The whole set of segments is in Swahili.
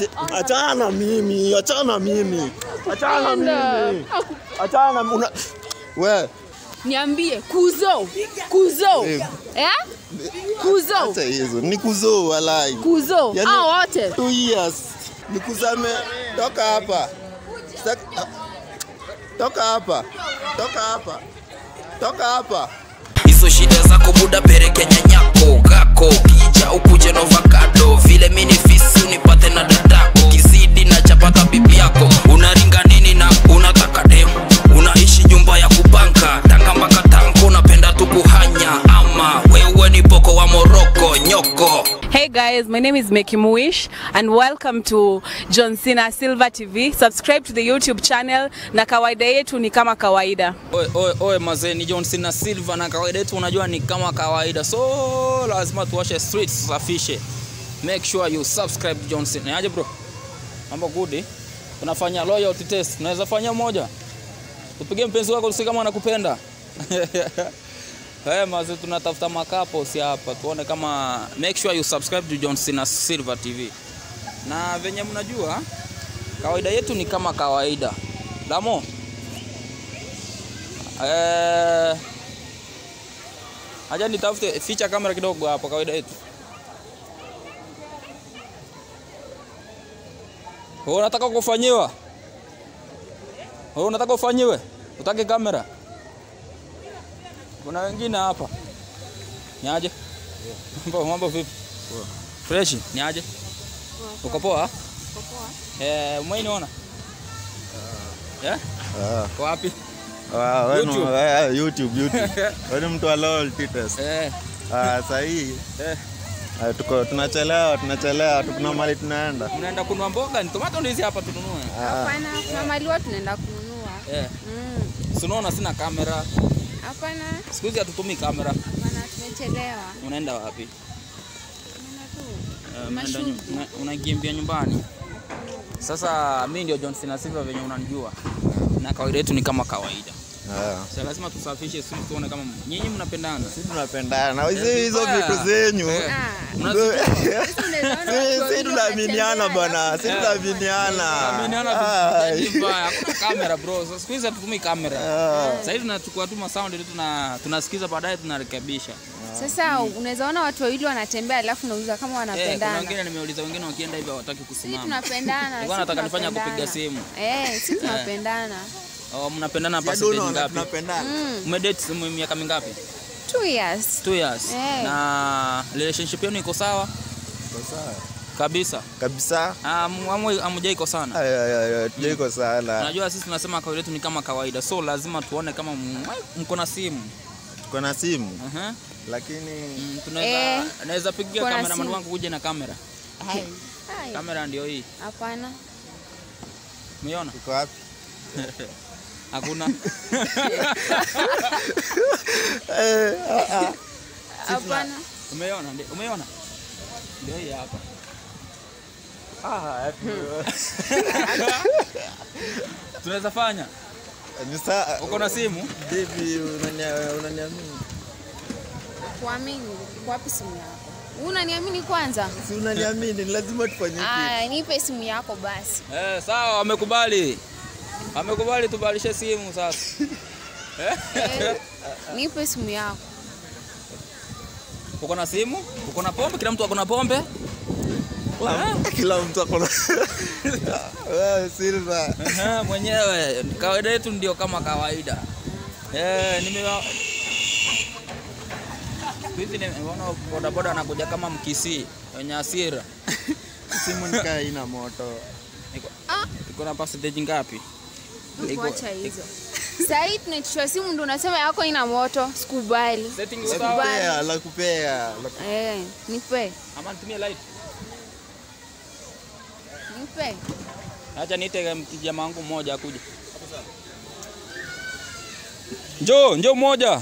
Achana mimi. Wewe niambie kuzo. Kuzo. Acha hizo. Ni kuzo walai. Kuzo. Wote. 2 years. Nikusame toka hapa. Toka hapa. Hizo shida zako buda pereke nyanyako gako kija ukuje na avocado vile mini fisu nipate na dadako kizidi na chapata bibi yako unaringa nini na unataka demu unaishi nyumba ya kubanka tanga mpaka tanko unapenda tu kuhanya ama wewe ni poko wa Morocco nyoko. Hey guys, my name is MakingCouplesSwitchPhones and welcome to Johncena Silver TV. Subscribe to the YouTube channel na kawaida yetu ni kama kawaida. Oe mazee ni Johncena Silver na kawaida yetu unajua ni kama kawaida. So lazima tuwashe streets safishe. Make sure you subscribe to Johncena. Aje bro? Mambo good. Tunafanya loyalty test. Unaweza fanya moja. Tupige mpenzi wako usi kama anakupenda. Mazee tunatafuta makapo si hapa. Tuone kama make sure you subscribe to Johncena Silver TV. Na venye mnajua kawaida yetu ni kama kawaida. Damo. Acha nitafute ficha kamera kidogo hapo kawaida yetu. Wewe unataka kufanyiwa? Utake kamera? Kuna wengine hapa. Niaje? Mambo vipi? Poa. Fresh, niaje? Uko poa? Uko poa. Umeniona? Kwa wapi? YouTube. Wewe mtu wa loyalty test. Sasa hii. Tunachelewa, tukuna mali tunaenda. Mnaenda kununua mboga, ni tomato ndizi hapa tununue. Hapana, kuna mali watu tunaenda kununua. Unaona sina kamera. Hapana. Siku hizi hatutumii kamera. Hapana, tumechelewa. Unaenda wapi? Unakimbia nyumbani. Sasa mimi ndio Johncena Silver venye unanijua. Na kawaida yetu ni kama kawaida. Sasa lazima tusafishe sisi tuone kama nyinyi mnapendana. Sisi tunapendana. Hizo vitu zenyu. Sisi tunaaminiana bwana. Sisi tunaaminiana. Hakuna kamera bro. Siku hizi hatutumii kamera. Sasa hivi tunachukua tu sound ndio tunasikiza baadaye tunarekebisha. Sasa unaweza ona watu wawili wanatembea alafu unauliza kama wanapendana. Kuna wengine nimeuliza wengine wakienda hivi hawataki kusimama. Sisi tunapendana. Nilikuwa nataka nifanye kupiga simu. Sisi tunapendana. Mnapendana percentage ngapi? Mmedate miaka mingapi? 2 years. 2 years. Na relationship yenu iko sawa? Iko sawa. Kabisa. Amjai iko sana. Iko sana. Unajua sisi tunasema kawaida yetu ni kama kawaida. So lazima tuone kama mko na simu. Tuko na simu. Lakini tunaweza pigia cameraman wangu kuja na kamera. Kamera ndio hii. Hapana. Umeona? Iko wapi? Hakuna. Hapana. Umeona? Ndio hii hapa. Tunaweza fanya. Uko na simu? Baby unaniamini? Kuamini? Wapi simu yako? Unaniamini kwanza? Si unaniamini, lazima tufanye kitu. Nipe simu yako basi. Sawa, amekubali. Tubadilishe simu sasa. Nipe simu yako. Uko na simu? Uko na pombe? Kila mtu ako na pombe? Kila mtu ako na. Silver. Mwenyewe kawaida yetu ndio kama kawaida. Hivi nimeona boda anakuja kama mkisi wenye hasira. Simu nikaa ina moto. Iko na percentage ngapi? Acha hizo. Sasa tunachukua simu ndio unasema yako ina moto, sikubali. Setting sawa. La kupea. Nipe. Ama nitumie light. Nipe. Acha niite jamaa wangu mmoja akuje. Njoo mmoja.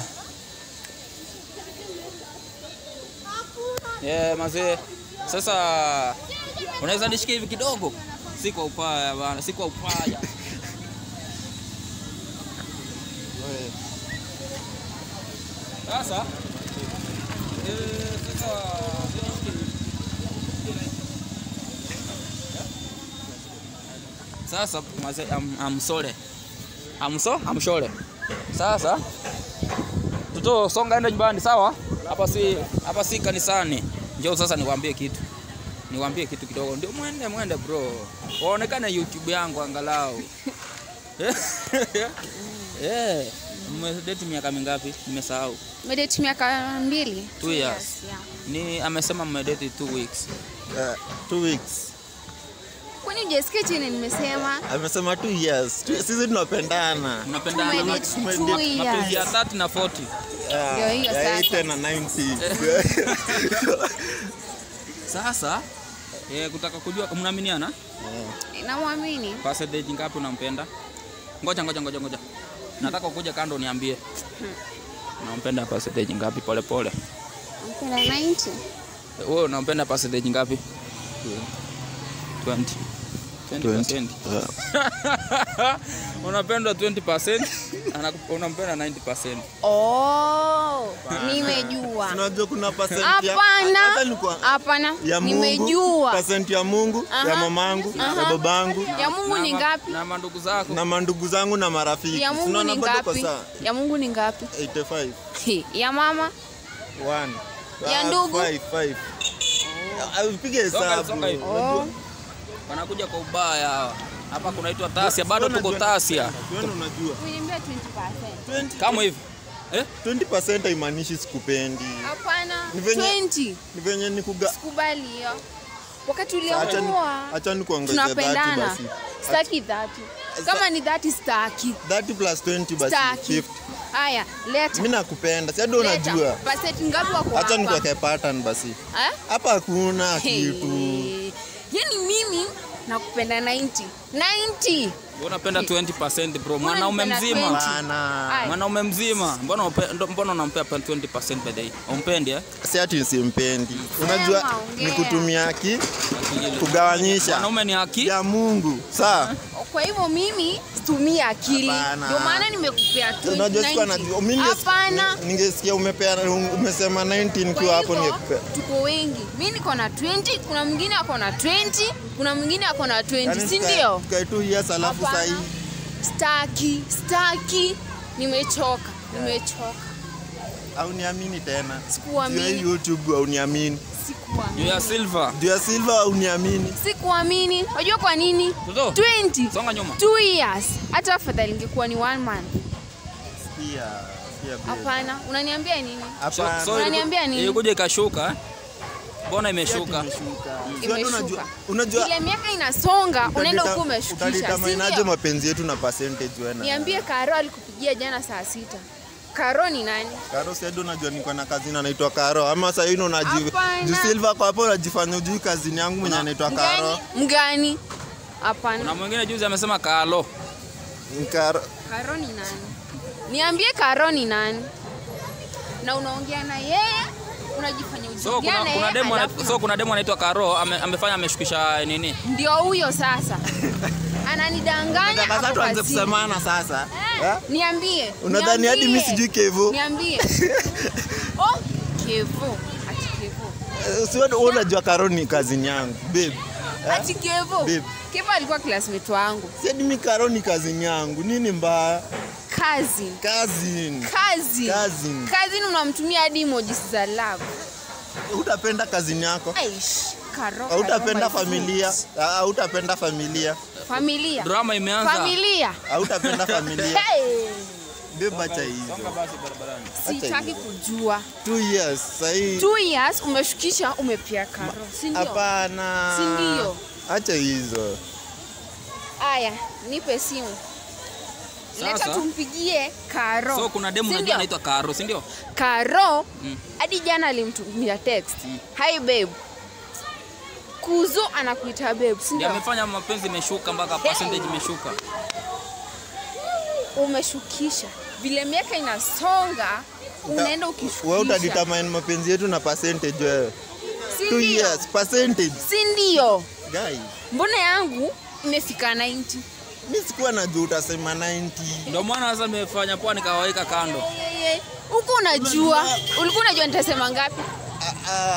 Mazee. Sasa unaweza nishike hivi kidogo? Si kwa upaya bana, si kwa upaya. Sasa Sasa I'm sorry. I'm sorry. Sasa tuto songa enda nyumbani sawa? Hapa si kanisani. Njoo sasa niwaambie kitu. Niwaambie kitu kidogo. Ndio mwende bro. Waonekane YouTube yangu angalau. Mmedate miaka mingapi? Nimesahau. Mmedate miaka 2. 2 years. Ni amesema mmedate 2 weeks. 2 weeks. Kwani hujasikia chini nimesema? Amesema 2 years. Sisi tunapendana. Tunapendana mapenzi ya 30 na 40. Ndio hiyo sasa. 80 na 90. Sasa kutaka kujua mnaaminiana? Namwamini. Percentage ngapi unampenda? Ngoja. Nataka kuja kando niambie. Unampenda percentage ngapi pole? Nampenda 90. Wewe unampenda percentage ngapi? 20%. Unapenda 20%, unampenda 90%. Oh, nimejua. Unajua kuna percent ya Hapana. Nimejua. Percent ya Mungu, ya mamangu, ya babangu. Ya Mungu ni ngapi? Na mandugu zako. Na mandugu zangu na marafiki. Ya Mungu ni ngapi? Ya Mungu ni ngapi? 85. Ya mama? 1. Ya ndugu? 5. Upige hesabu. Wanakuja kwa ubaya hawa. Hapa kunaitwa Tasia, bado tuko Tasia. Wewe unajua. Niambia 20%. Kama hivi. 20% haimaanishi sikupendi. Hapana. 20. Ni venye sikubali hiyo. Wakati uliokuwa acha nikuongezea 30 basi. Staki 30. Kama ni 30 staki. 30 plus 20 basi 50. Haya, leta. Mimi nakupenda. Si ndio unajua. Percent ngapi wako hapa? Acha nikuweke pattern basi. Hapa hakuna kitu. Yaani mimi nakupenda 90. Wewe unapenda 20% bro. Mwanaume mzima. Bana. Mwanaume mzima. Mbona unampea 20% by the way? Umpendi Si ati simpendi. Unajua ni kutumia haki kugawanyisha. Mwanaume ni haki ya Mungu. Sawa? Kwa hivyo mimi situmia akili. Ndio maana nimekupea 20. Unajua sikuwa najua. Ningesikia umesema 19 kwa hapo ningekupea. Tuko wengi. Mimi niko na 20, kuna mwingine ako na 20, kuna mwingine ako na 20, si ndio? Kwa 2 years alafu sasa hii. Staki. Nimechoka. Au niamini tena? Sikuamini. YouTube au niamini? Juu ya silver au niamini? Sikuamini. Unajua kwa nini? 20. Songa nyuma. 2 years. Hata afadhali ingekuwa ni 1 month. Hapana, unaniambia nini? Unaniambia nini? Ilikuja ikashuka. Mbona imeshuka? Unajua ile miaka inasonga, unaenda huko umeshukisha. Utalitamanaje mapenzi yetu na percentage wewe? Niambie Karo alikupigia jana saa 6. Karo ni nani? Karo sasa unajua niko na kazini anaitwa Karo. Ama sasa hivi unajua Ju Silver kwa hapo unajifanya ujui kazini yangu mwenye anaitwa Karo. Mgani? Hapana. Kuna mwingine juzi amesema Karo. Karo ni nani? Niambie Karo ni nani? Na unaongea na yeye, unajifanya ujui. Kuna demo anaitwa Karo amefanya ameshukisha nini? Ndio huyo sasa. Ananidanganya. Sasa tuanze kusemana sasa. Niambie. Unadhani hadi mimi sijui Kevo? Niambie. Kevo. Ati Kevo. Sio unajua Karo ni kazini yangu, babe. Ati Kevo. Babe. Kevo alikuwa classmate wangu. Si mimi Karo ni kazini yangu. Nini mbaya? Cousin unamtumia hadi emojis za love. Utapenda kazini yako? Karo. Utapenda familia? Utapenda familia? Drama imeanza. Familia. Utapenda familia? Beba cha hizo. Songa basi barabarani. Sitaki kujua. 2 years sahi. 2 years umeshukisha umepia Karo. Si ndio? Hapana. Si ndio? Acha hizo. Aya, nipe simu. Leta tumpigie Karo. So kuna demo unajua anaitwa Karo, si ndio? Karo hadi jana alimtumia text. Hi babe. Kuzo anakuita babe, si ndio? Amefanya mapenzi imeshuka mpaka percentage imeshuka. Umeshukisha. Vile miaka inasonga, unaenda ukishukisha. Wewe utadetermine mapenzi yetu na percentage wewe. 2 years percentage. Si ndio? Guys. Mbona yangu imefika 90? Mimi sikuwa najua utasema 90. Ndio maana sasa nimefanya poa nikawaika kando. Huko unajua, ulikuwa unajua nitasema ngapi?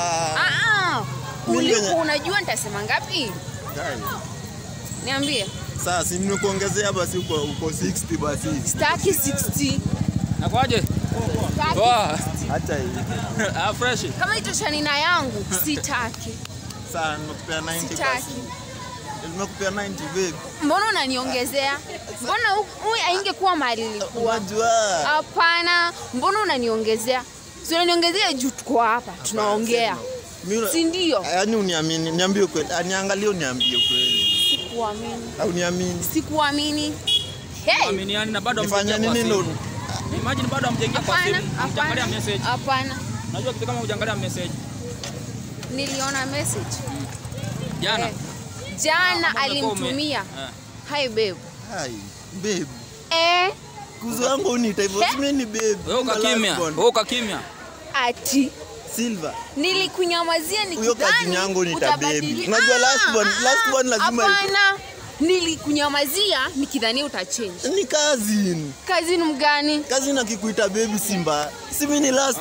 Ulikuwa unajua nitasema ngapi? Guys. Niambie. Sasa si nimekuongezea basi uko 60 basi. Sitaki 60. Nakwaje? Poa. Acha hivi. Fresh. Kama itoshani na yangu sitaki. Sasa nimekupea 90 basi. Sitaki. Nimekupea 90 babe. Mbona unaniongezea? Mbona huyu aingekuwa mahali nilikuwa? Unajua. Hapana, mbona unaniongezea? Si unaniongezea juu tuko hapa tunaongea. Si ndio? Yaani uniamini, niambie kweli. Aniangalie uniambie kweli. Sikuamini. Au niamini? Sikuamini. Hey! Aminiani na bado Nifanya nini ndo? Imagine bado hamjaingia kwa simu. Mtangalia message. Hapana. Unajua kitu kama hujangalia message. Niliona message. Jana. Jana alimtumia. Hi babe. Hi babe. Kuzo wangu uniita hivyo, mimi ni babe. Wewe ukakimya. Wewe ukakimya. Ati Silver. Nilikunyamazia nikidhani. Huyo kazi yangu ni baby. Unajua last one lazima. Hapana. Nilikunyamazia nikidhani utachange. Ni kazi. Kazi ni mgani? Kazi na kikuita baby Simba. Si mimi ni last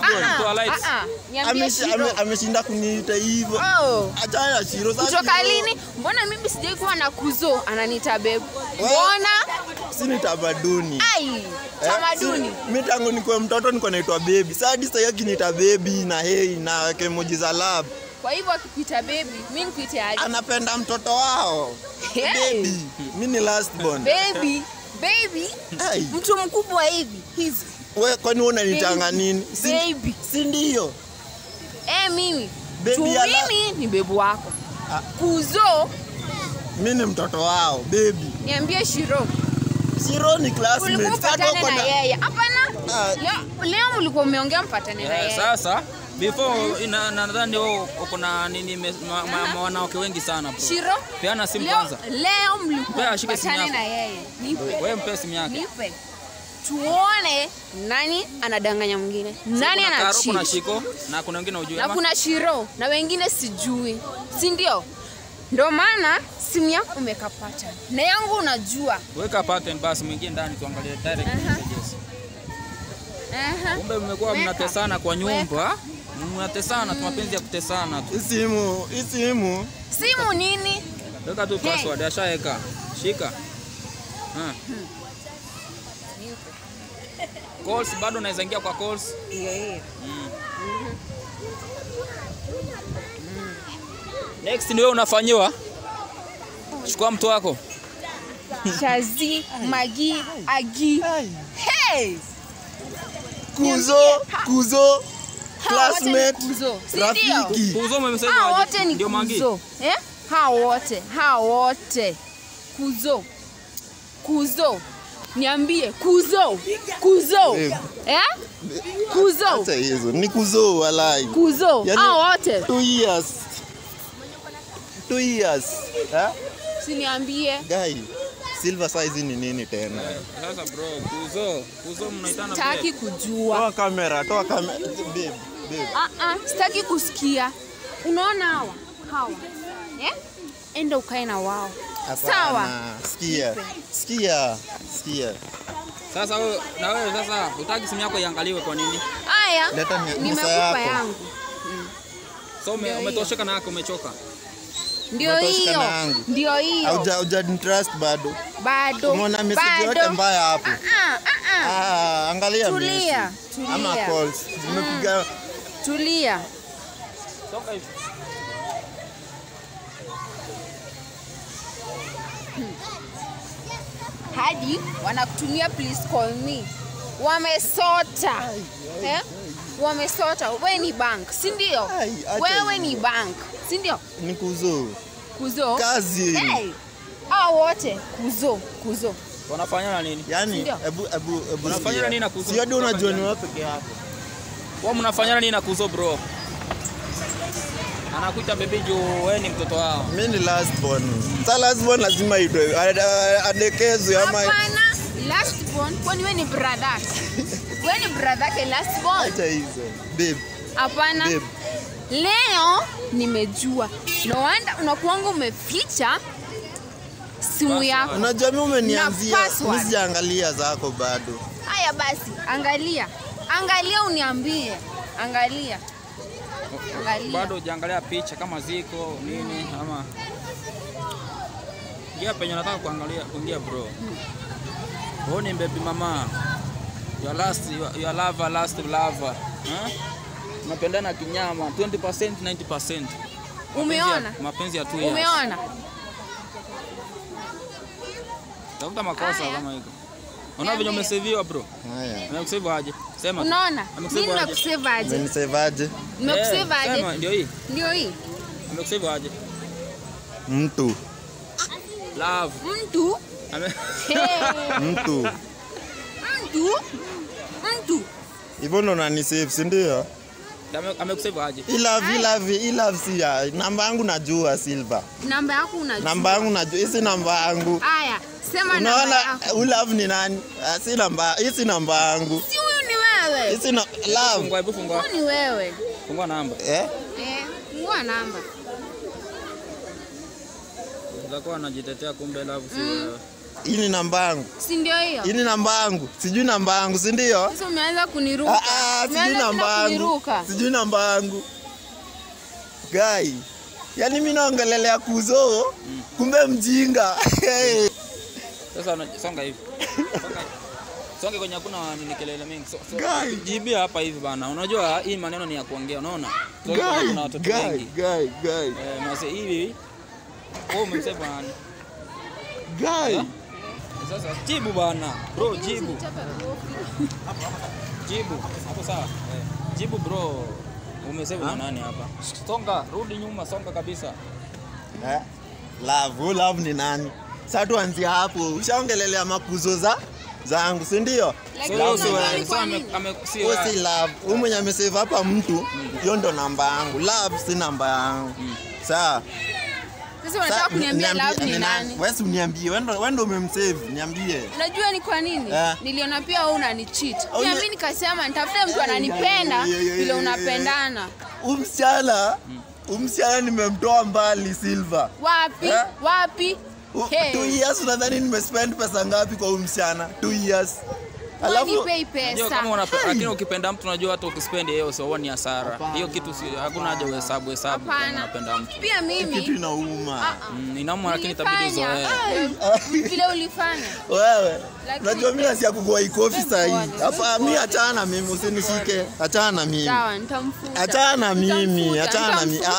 one. Ameshinda kuniita hivyo. Acha shiro sasa. Kutoka lini? Mbona mimi sijai kuwa na kuzo ananiita babe? Mbona? Si ni tamaduni. Ai, tamaduni. Mimi tangu nikuwe mtoto niko naitwa baby. Sasa hadi sasa kiniita baby na hey na emoji za love. Kwa hivyo akikuita baby, mimi nikuite aje? Anapenda mtoto wao. Hey. Baby. Mimi ni last born. Baby. Hey. Mtu mkubwa hivi. Hizi. Wewe kwani unanitanga nini? Baby. Si ndio? Mimi. Baby mimi ni baby wako. Kuzo. Mimi ni mtoto wao, baby. Niambie Shiro. Shiro ni classmate. Mpatane na yeye. Hapana. Leo mlikuwa umeongea mpatane na yeye. Sasa before nadhani uko na nini wanawake wengi sana bro. Shiro. Peana simu kwanza. Leo mlikuwa mpatane na yeye. Nipe. Wewe mpe simu yake. Nipe. Tuone nani anadanganya mwingine. Nani anacheat. Kuna Shiko na kuna wengine hujui. Na kuna Shiro na wengine sijui. Si ndio? Ndio maana simu yako umekapata. Na yangu unajua. Weka pattern basi mwingine ndani tuangalie direct messages. Kumbe mmekuwa mnatesana kwa nyumba. Mnatesana tu mapenzi ya kutesana tu. Isimu. Simu nini? Weka tu password ashaweka. Shika. Calls bado naweza ingia kwa calls. Hiyo. Next ndio unafanyiwa. Chukua mtu wako. Shazi, Magi, Agi. Hey! Kuzo. Classmate. Rafiki. Kuzo umemsema wote ni Kuzo. Hao wote. Kuzo. Niambie Kuzo. Kuzo. Acha hizo. Ni Kuzo walai. Kuzo. Hao wote. 2 years. Siniambie. Guy. Silver size ni nini tena? Sasa bro, Kuzo mnaitana vile. Sitaki kujua. Toa kamera. Babe. Sitaki kusikia. Unaona hawa? Enda ukae na wao. Sawa? Sikia. Sasa wewe sasa utaki simu yako iangaliwe kwa nini? Haya. Nimekupa yangu. So umetosheka na yako umechoka? Ndio hiyo. Hauja trust bado. Umeona message yote mbaya hapo. Angalia message. Ama calls. Zimepiga. Tulia. Toka hivi. Hadi wanakutumia please call me. Wamesota. Wamesota. Wewe ni bank, si ndio? Wewe ni bank, si ndio? Ni Kuzo. Kazi. Hao wote Kuzo. Wanafanya nini? Yaani hebu wanafanya nini na Kuzo? Sio ndio unajua ni wewe peke yako. Wao mnafanya nini na Kuzo bro? Anakuita baby juu wewe ni mtoto wao. Mimi ni last born. Sasa last born lazima itwe adekezwe ama hapana, last born kwani wewe ni brother? Wewe ni brother ke last born? Acha hizo. Babe. Hapana. Leo nimejua. No wonder unakuanga umeficha simu yako. Unajua mimi umenianzia. Mimi sijaangalia zako bado. Haya basi, angalia. Angalia uniambie. Angalia. Bado hujaangalia picha kama ziko nini ama Ingia penye nataka kuingia bro. Wewe ni baby mama. Your last lover. Mapendana kinyama 20% 90%. Umeona? Mapenzi ya 2 years. Umeona? Tafuta makosa kama hiko. Unaona vile umeseviwa bro? Haya. Umekusave aje? Sema. Unaona? Mimi nakusave aje? Umenisave aje? Nakusave aje? Sema ndio hii. Ndio hii. Umekusave aje? Mtu. Love. Mtu. Mtu. Mtu. Hivyo ndo unanisave, si ndio? Amekusave aje? I love si ya. Namba yangu najua Silver. Namba yako unajua? Namba yangu najua, hii namba yangu. Haya, sema namba yako. Unaona love ni nani? Si namba, hii namba yangu. Si huyu ni wewe. Hii love. Fungua. Huyu ni wewe. Fungua namba. Fungua namba. Utakuwa unajitetea kumbe love si wewe. Hii ni namba yangu. Si ndio hiyo? Hii ni namba yangu. Sijui namba yangu, si ndio? Sasa umeanza kuniruka. Sijui namba yangu. Sijui namba yangu. Guy. Yaani mimi naongelelea kuzo, kumbe mjinga. Sasa songa hivi. Songa kwenye hakuna nini kelele mingi. Jibia hapa hivi bana. Unajua hii maneno ni ya kuongea, unaona? Kuna watoto wengi. Guy. Mase hivi. Wewe umemsema bana. Guy. Sasa jibu bana. Bro, jibu. Jibu. Hapo sawa. Jibu bro. Umesema na nani hapa? Songa, rudi nyuma, songa kabisa. Love ni nani? Sasa tuanzie hapo. Ushaongelelea makuzo zangu, si ndio? Si love. Wewe mwenye amesave hapa mtu, hiyo ndo namba yangu. Love si namba yangu. Sawa. Sasa unataka kuniambia love ni nani? Wewe uniambie, wewe ndo umemsave, niambie. Unajua ni kwa nini? Niliona pia wewe unanicheat. Pia mimi nikasema nitafute mtu ananipenda vile unapendana. Umsichana nimemtoa mbali Silver. Wapi? 2 years unadhani nimespend pesa ngapi kwa umsichana? 2 years. Alafu pay pesa. Kama lakini ukipenda mtu unajua hata ukispend hiyo sio ni hasara. Hiyo kitu hakuna haja uhesabu kama unapenda mtu. Pia mimi kitu inauma. Inauma lakini itabidi uzoee. Vile ulifanya. Wewe. Unajua mimi si yakugua ikofi sasa hivi. Hapa mimi achana na mimi usinishike. Achana na mimi. Sawa, nitamfuta. Achana na mimi. Achana na mimi.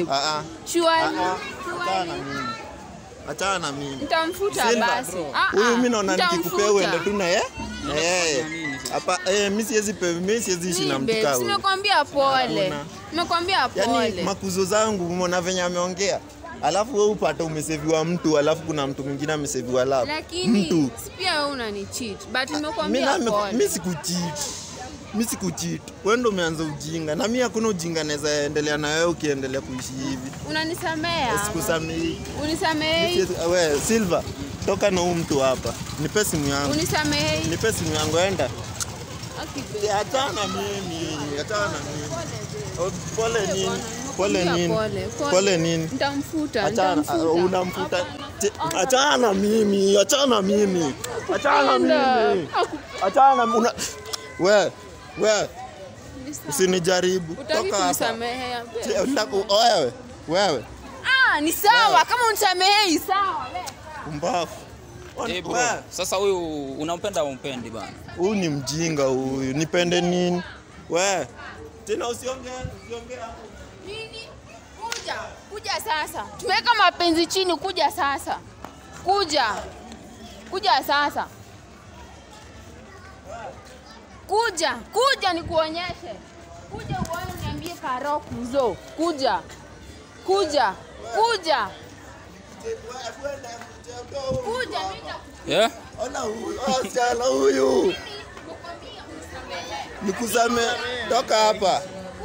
Achana na mimi. Nitamfuta basi. Huyu mimi naona nikikupea uende tu na yeye. Hapa mimi siwezi ishi na mtu kama huyu. Nimekwambia pole. Yaani makuzo zangu umeona venye ameongea. Alafu wewe upata umeseviwa mtu, alafu kuna mtu mwingine ameseviwa love. Lakini pia wewe unanicheat. But nimekwambia pole. Mimi sikucheat. Wewe ndo umeanza ujinga. Na mimi hakuna ujinga naweza endelea na wewe ukiendelea kuishi hivi. Unanisamea? Sikusamei. Unisamei? Wewe Silver, toka na huyu mtu hapa. Nipe simu yangu. Unisamei? Nipe simu yangu enda. Okay. Achana mimi. Pole nini? Nitamfuta. Unamfuta. Achana mimi. Wewe. Usinijaribu. Toka hapa. Wewe. Ni sawa kama unisamehei sawa. Umbafu. Sasa huyu unampenda au umpendi bana? Huyu ni mjinga huyu. Nipende nini? Wewe. Tena usiongee hapo. Nini? Kuja sasa. Tumeweka mapenzi chini, kuja sasa. Kuja sasa. Kuja nikuonyeshe. Kuja uone niambie karo kuzo. Kuja. Ona huyu. Asiala huyu. Nikusame. Toka hapa.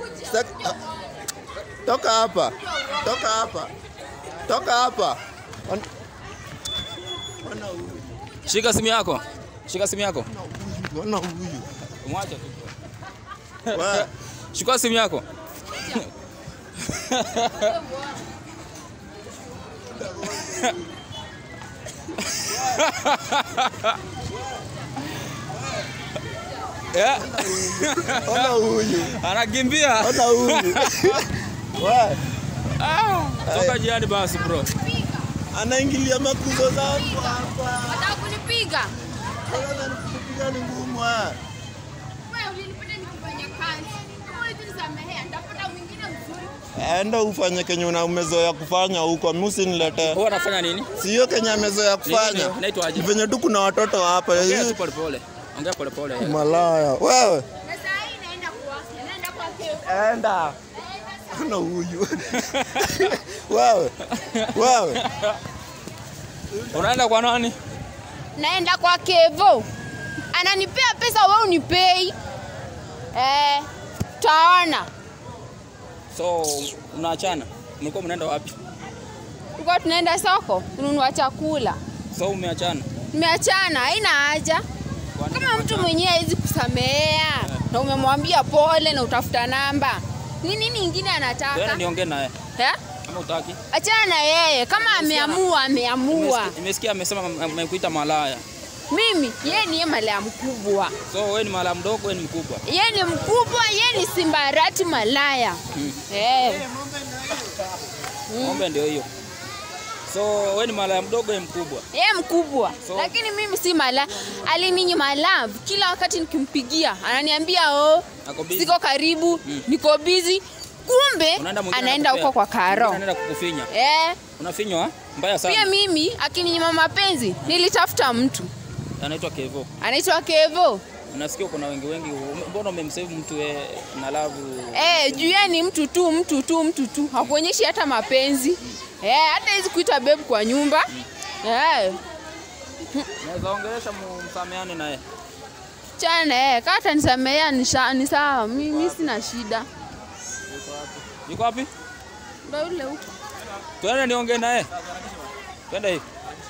Ona huyu. Shika simu yako. Ona huyu. Mwacha tu. Wewe. Shika simu yako. Ona huyu. Anakimbia. Ona huyu. Wewe. Toka jiani basi bro. Anaingilia makuzo zangu hapa. Nataka kunipiga. Wewe unanipiga ni ngumu Wewe ulinipenda nikifanya kazi. Kama ulinisamehea nitapata mwingine mzuri. Enda ufanye kenye umezoea kufanya huko, mimi usiniletee. Wewe unafanya nini? Sio kenye amezoea kufanya. Inaitwa aje? Venye tu kuna watoto hapa. Ongea pole pole. Ongea pole pole. Malaya. Wewe. Na saa hii naenda kwa Enda. Kuna huyu. Wewe. Unaenda kwa nani? Naenda kwa Kevo. Ananipea pesa wewe unipei. Taona. So unaachana. Mlikuwa mnaenda wapi? Tulikuwa tunaenda soko kununua chakula. So umeachana? Nimeachana, haina haja. Kama mtu mwenyewe hawezi kusamehea na umemwambia pole na utafuta namba. Nini nyingine anataka? Wewe niongee naye. Kama utaki. Achana na yeye. Kama ameamua. Nimesikia amesema amekuita malaya. Mimi, yeye ni malaya mkubwa. So wewe ni malaya mdogo, wewe ni mkubwa. Yeye ni mkubwa, yeye ni simbarati malaya. Ng'ombe ndio hiyo. So wewe ni malaya mdogo, wewe mkubwa. Yeye mkubwa. So, lakini mimi si malaya. Alininyima love kila wakati nikimpigia. Ananiambia siko karibu, niko busy. Kumbe anaenda huko kwa Karo. Anaenda kukufinya. Unafinywa mbaya sana. Pia mimi akininyima mapenzi nilitafuta mtu. Anaitwa Kevo. Unasikia kuna wengi mbona umemsave mtu na love? Juu yeye ni mtu tu. Hakuonyeshi hata mapenzi. Hata hizi kuita babe kwa nyumba. Naweza ongelesha msameane naye. Chana kata nisamea ni sawa. Mimi sina shida. Yuko wapi? Ndio yule huko. Twende niongee naye. Twende hivi.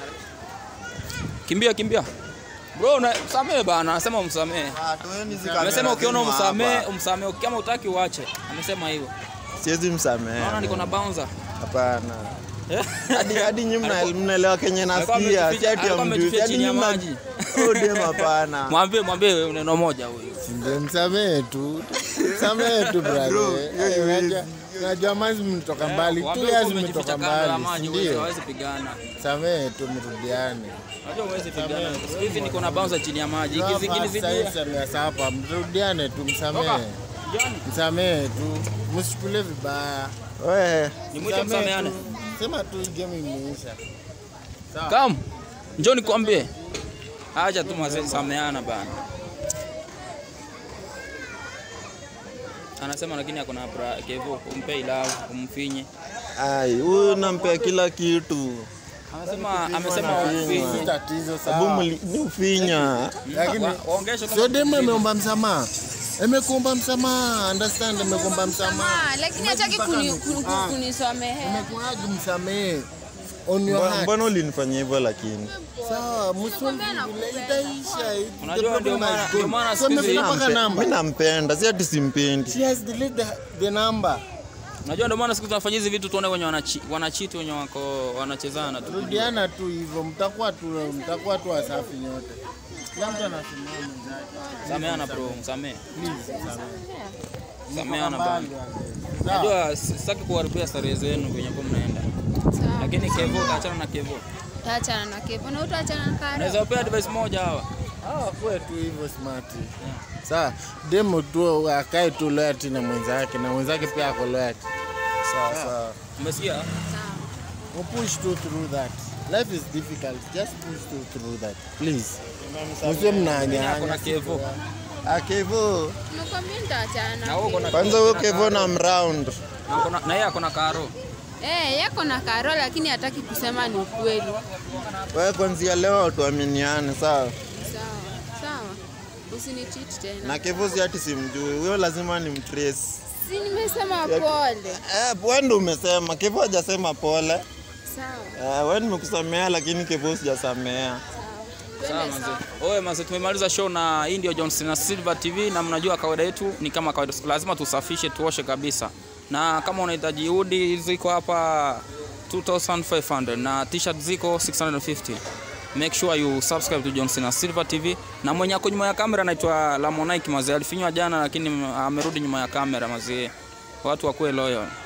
Kimbia. Bro, msamehe bana, anasema umsamehe. Amesema ukiona umsamehe, kama utaki uache. Amesema hivyo. Siwezi msamehe. Naona niko na bouncer. Hapana. Hadi nyuma mnaelewa Kenya nasikia, si ati ya mjui. Hadi nyuma. Dem hapana. Mwambie wewe neno moja huyo. Ndio msamehe tu. Msamehe tu brother. Najua mazi mtoka mbali. Tu yazi mtoka mbali. Ndio. Hawezi pigana. Msamehe tu mrudiane. Unajua huwezi pigana. Hivi niko na bouncer chini ya maji. Hizi zingine zidia. Sasa hapa mrudiane tu, msamehe. Msamehe tu. Msikulie vibaya. Wewe ni mwite msameane. Sema tu game imeisha. Sawa. Come. Njoo nikwambie. Acha tu msameana bana. Anasema lakini ako na Kevo, umpe love, umfinye. Huyu nampea kila kitu. Amesema umfinye. Tatizo sawa. Ni ufinya. Lakini sio demo ameomba msamaha. Amekuomba msamaha, understand, amekuomba msamaha. Lakini hataki kunisamehe. Amekuaje msamehe? On your heart. Mbona ulinifanyia hivyo lakini? Sawa, msonge itaisha. Unajua ndio maana mimi nampenda, si ati simpendi. She has deleted the number. Unajua ndio maana siku tunafanya hizi vitu tuone wenye wanachiti wenye wako wanachezana tu. Rudiana tu hivyo, mtakuwa tu wasafi nyote. Kila mtu anasimama mwenzake. Sameana bro, msamehe. Sameana bana. Unajua sitaki kuharibia starehe zenu kwenye kwa mnaenda. Lakini Kevo utaachana na Kevo. Taachana na Kevo na utaachana na Karo. Naweza kupea advice moja hawa. Kwa tu hivyo smart. Sawa, demo tu akae tu loyalty na mwenzake pia ako loyalty. Sawa. Umesikia? Sawa. Push through that. Life is difficult. Just push through that. Please. Msio mnanya. Kuna Kevo. Kevo. Nakwambia nitaachana. Kwanza wewe Kevo na round. Na yeye akona Karo. Yako na Karo lakini hataki kusema ni ukweli. Wewe kwanza leo tuaminiane, sawa? Sawa. Usinicheat tena. Na Kevo si ati simjui. Wewe lazima nimtrace. Si nimesema pole. Wewe ndio umesema, Kevo hajasema pole. Sawa. Wewe nimekusamea lakini Kevo sijasamea. Sawa mzee. Oe mzee, tumemaliza show na hii ndio Johncena Silver TV na mnajua kawaida yetu ni kama kawaida, lazima tusafishe tuoshe kabisa. Na kama unahitaji hoodie ziko hapa 2500 na t-shirt ziko 650. Make sure you subscribe to Johncena Silver TV. Na mwenye ako nyuma ya kamera anaitwa Lamonike mzee, alifinywa jana lakini amerudi nyuma ya kamera mzee. Watu wakuwe loyal.